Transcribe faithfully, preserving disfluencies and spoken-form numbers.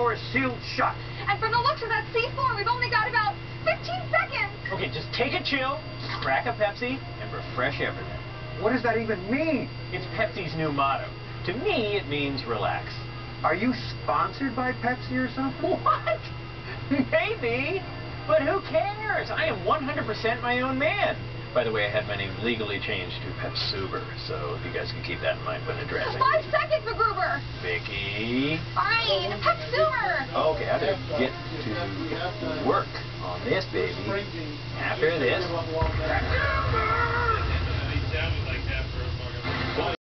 door is sealed shut. And from the looks of that seafloor, we've only got about fifteen seconds. Okay, just take a chill, crack a Pepsi, and refresh everything. What does that even mean? It's Pepsi's new motto. To me, it means relax. Are you sponsored by Pepsi or something? What? Maybe. But who cares? I am one hundred percent my own man. By the way, I had my name legally changed to PepSuber, so if you guys can keep that in mind when addressing. Five seconds, MacGruber. Vicky. Fine, PepSuber. Okay, I better get to work on this, baby. After this. PepSuber!